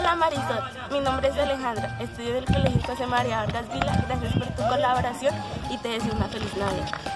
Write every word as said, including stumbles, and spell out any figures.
Hola Marisol, mi nombre es Alejandra, estudio del Colegio José María Vargas Vila. Gracias por tu colaboración y te deseo una feliz Navidad.